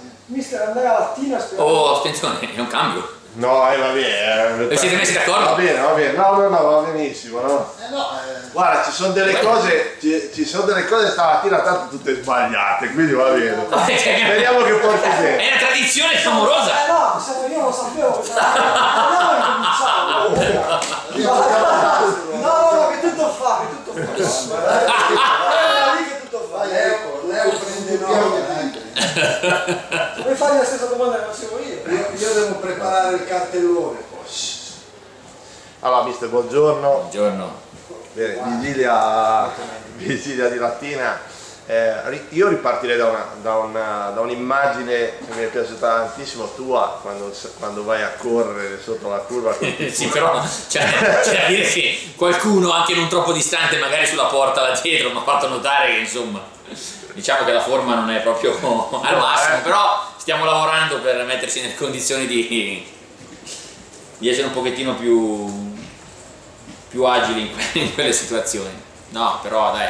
mister, andare a Latina sperando. Oh, attenzione, è un cambio. No, va bene. Vi siete messi d'accordo? Va bene, no, va benissimo, no? Guarda, ci sono delle cose, stamattina tanto tutte sbagliate, quindi va bene. Speriamo che porti bene. È una tradizione clamorosa. No, io non lo sapevo. No, che tutto fa, che tutto fa. Lì che tutto fa. Leo prende nome. Vuoi fare la stessa domanda che facevo io? Io devo preparare il cartellone poi. Allora, mister, buongiorno. Buongiorno. Bene, vigilia di Latina. Io ripartirei da un'immagine che mi è piaciuta tantissimo tua quando vai a correre sotto la curva. Sì, però c'è da dire che qualcuno, anche non troppo distante, magari sulla porta là dietro, mi ha fatto notare che insomma, diciamo che la forma non è proprio al massimo, però stiamo lavorando per mettersi nelle condizioni di essere un pochettino più agili in quelle situazioni. No, però dai,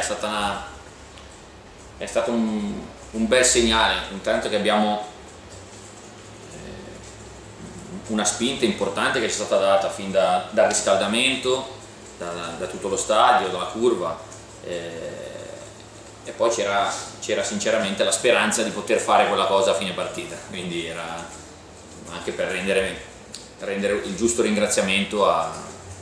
è stato un bel segnale, intanto che abbiamo una spinta importante che ci è stata data fin dal riscaldamento, da tutto lo stadio, dalla curva, e poi c'era sinceramente la speranza di poter fare quella cosa a fine partita, quindi era anche per rendere il giusto ringraziamento a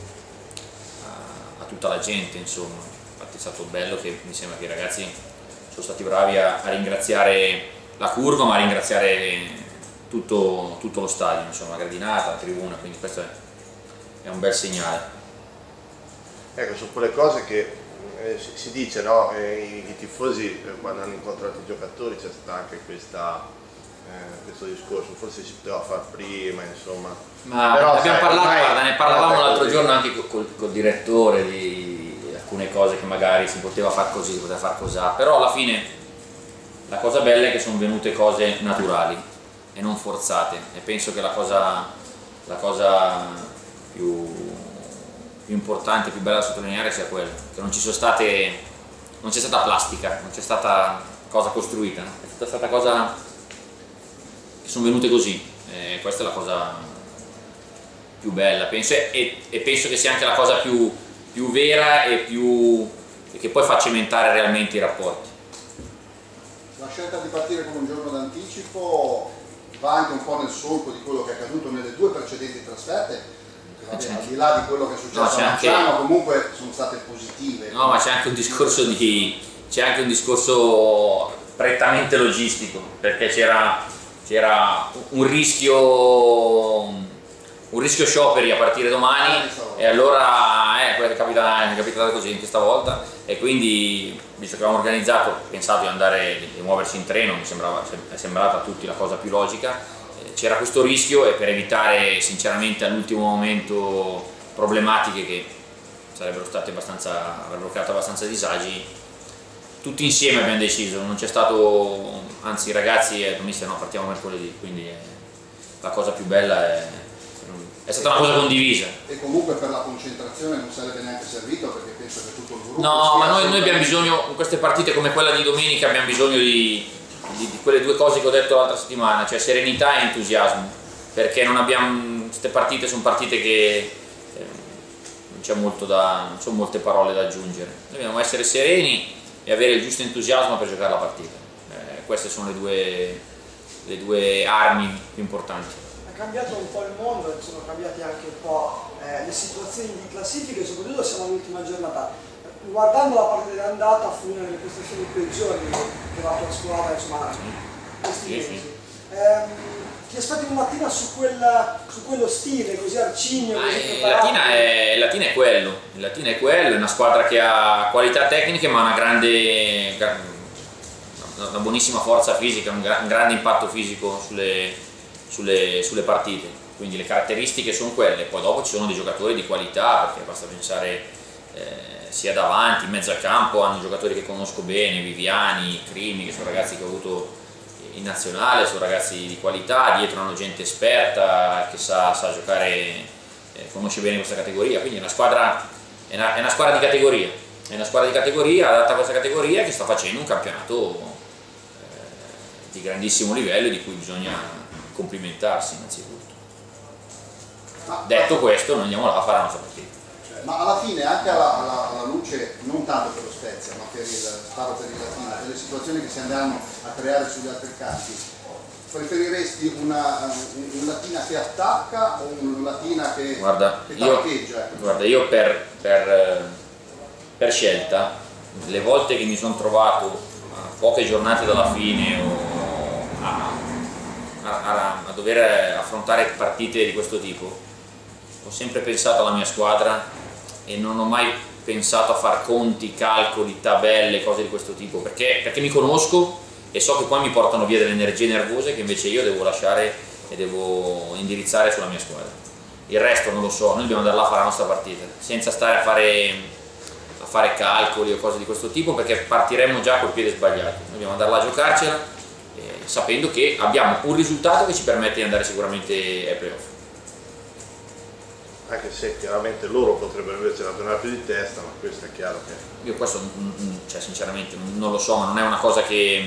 tutta la gente, insomma. Infatti è stato bello che mi sembra che i ragazzi sono stati bravi a ringraziare la curva, ma a ringraziare tutto lo stadio, insomma, la gradinata, la tribuna, quindi questo è un bel segnale. Ecco, sono quelle cose che si dice, no? I tifosi quando hanno incontrato i giocatori c'è stato anche questo discorso, forse si poteva far prima, insomma. Ma però, abbiamo parlato, guarda, ne parlavamo l'altro giorno anche col direttore di alcune cose che magari si poteva far così, si poteva far così, però alla fine la cosa bella è che sono venute cose naturali e non forzate, e penso che la cosa più importante, più bella da sottolineare sia quella, che non c'è stata plastica, non c'è stata cosa costruita, no? È stata cosa che sono venute così, e questa è la cosa più bella, penso, e penso che sia anche la cosa più vera e che poi fa cimentare realmente i rapporti. La scelta di partire con un giorno d'anticipo va anche un po' nel solco di quello che è accaduto nelle due precedenti trasferte, che vabbè, al di là di quello che è successo a Mazzano, comunque sono state positive. No, ma c'è anche un discorso prettamente logistico, perché c'era un rischio scioperi a partire domani, e allora è capitata così anche stavolta, e quindi visto che avevamo organizzato, pensato di muoversi in treno, è sembrata a tutti la cosa più logica, c'era questo rischio, e per evitare sinceramente all'ultimo momento problematiche che avrebbero creato abbastanza disagi, tutti insieme abbiamo deciso, non c'è stato, anzi i ragazzi mister no, partiamo mercoledì, quindi la cosa più bella è stata una cosa condivisa. E comunque per la concentrazione non sarebbe neanche servito, perché penso che tutto il gruppo... No, ma noi abbiamo bisogno, in queste partite come quella di domenica, abbiamo bisogno di quelle due cose che ho detto l'altra settimana, cioè serenità e entusiasmo, perché queste partite sono partite che non sono molte parole da aggiungere. Noi dobbiamo essere sereni e avere il giusto entusiasmo per giocare la partita. Queste sono le due armi più importanti. È cambiato un po' il mondo, sono cambiate anche un po' le situazioni di classifica, e soprattutto siamo all'ultima giornata. Guardando la parte dell'andata fu una delle prestazioni peggiori che la tua squadra, insomma, questi mesi. Ti aspetti una Latina su quello stile, così arcigno, così preparato? Latina è quello, è una squadra che ha qualità tecniche, ma una buonissima forza fisica, un grande impatto fisico sulle partite, quindi le caratteristiche sono quelle. Poi dopo ci sono dei giocatori di qualità, perché basta pensare sia davanti, in mezzo al campo hanno giocatori che conosco bene, Viviani, Crimi, che sono ragazzi che ho avuto in nazionale, sono ragazzi di qualità, dietro hanno gente esperta che sa giocare, conosce bene questa categoria, quindi è una squadra di categoria, adatta a questa categoria, che sta facendo un campionato di grandissimo livello e di cui bisogna complimentarsi innanzitutto. Detto questo, noi andiamo là a fare la nostra partita. Ma alla fine, anche alla luce, non tanto per lo Spezia, ma per il Latina, per le situazioni che si andranno a creare sugli altri campi, preferiresti una Latina che attacca o una Latina che taccheggia? Guarda, io per scelta, le volte che mi sono trovato a poche giornate dalla fine o a dover affrontare partite di questo tipo, ho sempre pensato alla mia squadra e non ho mai pensato a far conti, calcoli, tabelle, cose di questo tipo, perché mi conosco e so che poi mi portano via delle energie nervose che invece io devo lasciare e devo indirizzare sulla mia squadra. Il resto non lo so, noi dobbiamo andare là a fare la nostra partita, senza stare a fare calcoli o cose di questo tipo, perché partiremmo già col piede sbagliato. Noi dobbiamo andare là a giocarcela sapendo che abbiamo un risultato che ci permette di andare sicuramente ai playoff. Anche se chiaramente loro potrebbero invece ragionare più di testa, ma questo è chiaro che... Io questo, cioè, sinceramente non lo so, ma non è una cosa che...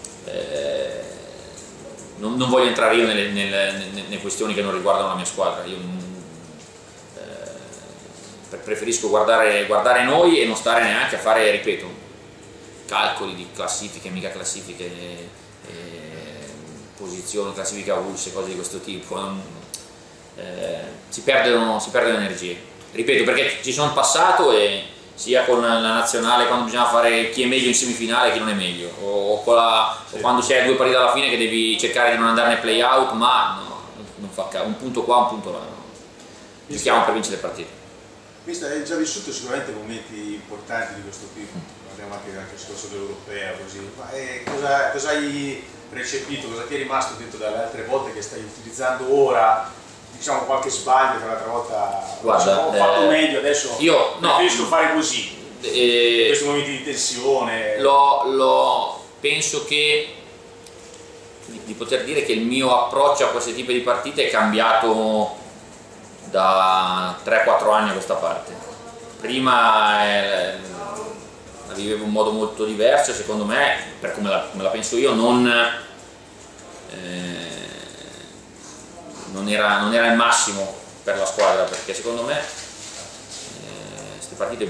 non voglio entrare io nelle questioni che non riguardano la mia squadra. Io preferisco guardare noi e non stare neanche a fare, ripeto, calcoli di classifiche, mica classifiche, posizioni, classifica avulse, cose di questo tipo. Si perdono energie, ripeto, perché ci sono passato, e sia con la nazionale quando bisogna fare chi è meglio in semifinale e chi non è meglio, o quando si hai due partite alla fine che devi cercare di non andare nei play out, ma no, non fa caso, un punto qua, un punto là, no. Giochiamo per vincere le partite. Visto, hai già vissuto sicuramente momenti importanti di questo tipo, parliamo anche del discorso dell'Europea, così, ma cosa hai recepito, cosa ti è rimasto dentro dalle altre volte che stai utilizzando ora? Diciamo qualche sbaglio, che l'altra volta ho fatto meglio, adesso io preferisco fare così, in questi momenti di tensione. Penso che di poter dire che il mio approccio a questi tipi di partite è cambiato da 3-4 anni a questa parte. Prima la vivevo in un modo molto diverso, secondo me, per come la penso io, non era il massimo per la squadra, perché secondo me queste partite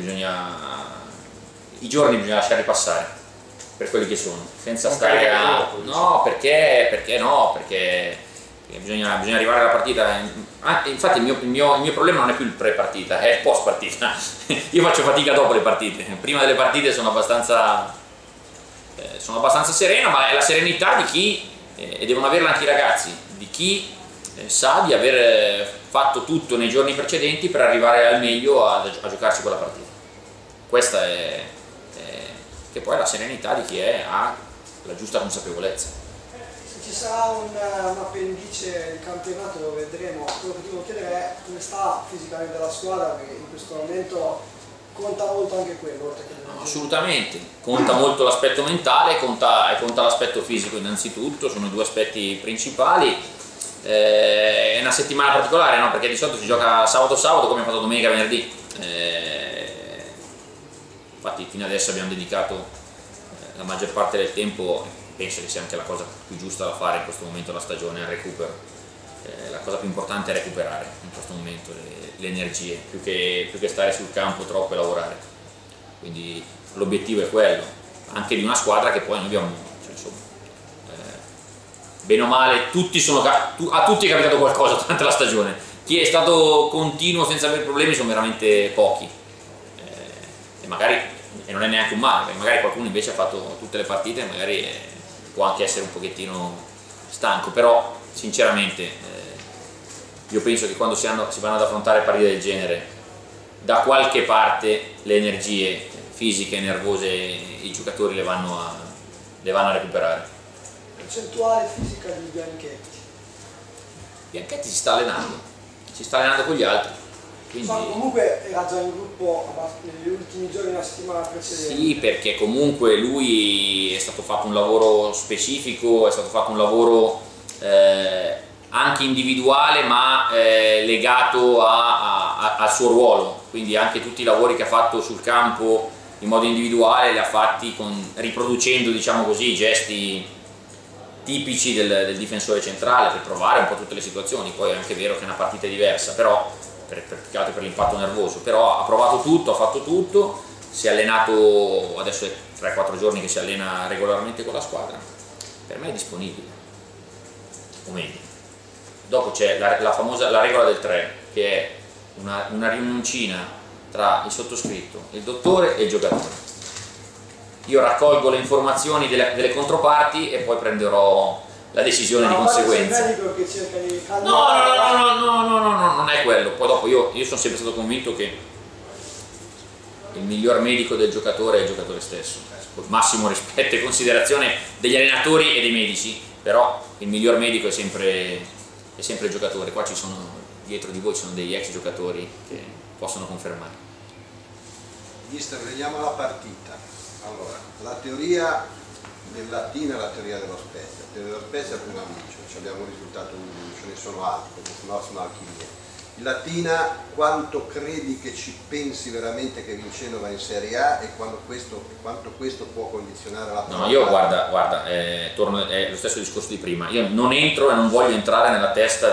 i giorni bisogna lasciarli passare per quelli che sono, senza stare a... No, perché bisogna arrivare alla partita. Infatti il mio problema non è più il pre-partita, è il post-partita. Io faccio fatica dopo le partite, prima delle partite sono abbastanza sereno, ma è la serenità di chi, e devono averla anche i ragazzi, di chi sa di aver fatto tutto nei giorni precedenti per arrivare al meglio a giocarsi quella partita. Questa è che poi è la serenità di chi ha la giusta consapevolezza. Se ci sarà un appendice di campionato lo vedremo. Quello che ti volevo chiedere è come sta fisicamente la squadra, perché in questo momento conta molto anche quello, oltre che assolutamente, conta molto l'aspetto mentale, conta l'aspetto fisico innanzitutto, sono due aspetti principali. È una settimana particolare, no? Perché di solito si gioca sabato come ha fatto domenica, venerdì. Infatti fino adesso abbiamo dedicato la maggior parte del tempo, penso che sia anche la cosa più giusta da fare in questo momento della stagione, al recupero. La cosa più importante è recuperare in questo momento le energie, più che stare sul campo troppo e lavorare. Quindi l'obiettivo è quello, anche di una squadra che poi noi abbiamo, cioè, insomma, bene o male, a tutti è capitato qualcosa durante la stagione. Chi è stato continuo senza avere problemi sono veramente pochi, e non è neanche un male, perché magari qualcuno invece ha fatto tutte le partite e magari può anche essere un pochettino stanco, però sinceramente io penso che quando si vanno ad affrontare partite del genere, da qualche parte le energie fisiche e nervose i giocatori le vanno a recuperare. Percentuale fisica di Bianchetti? Bianchetti si sta allenando con gli altri. Quindi... comunque era già in gruppo negli ultimi giorni della settimana precedente. Sì, perché comunque lui è stato fatto un lavoro specifico, è stato fatto un lavoro anche individuale, ma legato al suo ruolo, quindi anche tutti i lavori che ha fatto sul campo in modo individuale li ha fatti riproducendo, diciamo così, i gesti tipici del difensore centrale per provare un po' tutte le situazioni. Poi è anche vero che è una partita diversa, però per l'impatto nervoso, però ha provato tutto, ha fatto tutto, si è allenato, adesso è 3-4 giorni che si allena regolarmente con la squadra, per me è disponibile, o meglio. Dopo c'è la regola del 3, che è una riuncina tra il sottoscritto, il dottore e il giocatore. Io raccolgo le informazioni delle controparti e poi prenderò la decisione di conseguenza. Che cerca di No, non è quello. Poi dopo io sono sempre stato convinto che il miglior medico del giocatore è il giocatore stesso, con massimo rispetto e considerazione degli allenatori e dei medici, però il miglior medico è sempre il giocatore. Qua dietro di voi ci sono degli ex giocatori che possono confermare. Mister, veniamo alla partita. Allora, la teoria del Latina è la teoria dello Spezia. La teoria dello Spezia prima vince, abbiamo un risultato unico, ce ne sono altri, perché sennò sono alchimie. Il Latina, quanto credi che ci pensi veramente che Vincendo va in Serie A e quanto questo può condizionare la partita? No, io guarda, torno, è lo stesso discorso di prima, io non entro e non voglio entrare nella testa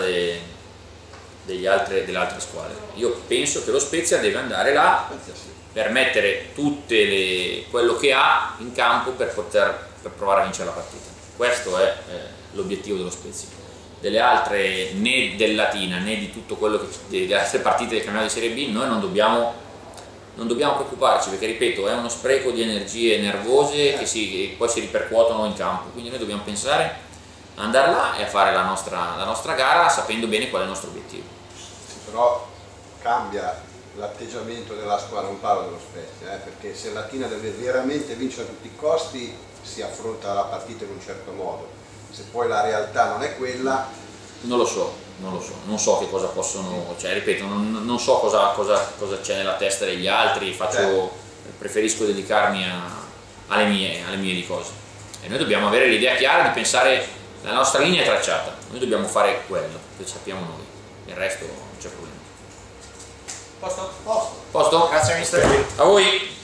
delle altre squadre. Io penso che lo Spezia deve andare là per mettere quello che ha in campo per provare a vincere la partita. Questo è l'obiettivo dello Spezia. Delle altre, né del Latina né di tutto quello delle altre partite del campionato di Serie B, noi non dobbiamo preoccuparci, perché ripeto, è uno spreco di energie nervose che poi si ripercuotono in campo, quindi noi dobbiamo pensare a andare là e a fare la nostra gara sapendo bene qual è il nostro obiettivo. Sì, però cambia l'atteggiamento della squadra, non parlo dello Spezia, perché se Latina deve veramente vincere a tutti i costi si affronta la partita in un certo modo, se poi la realtà non è quella... Non lo so, non so che cosa possono, cioè ripeto, non so cosa c'è nella testa degli altri, preferisco dedicarmi alle mie di cose, e noi dobbiamo avere l'idea chiara di pensare, la nostra linea è tracciata, noi dobbiamo fare quello che sappiamo noi, il resto non c'è problema. Posto? Posto? Grazie mister. A voi.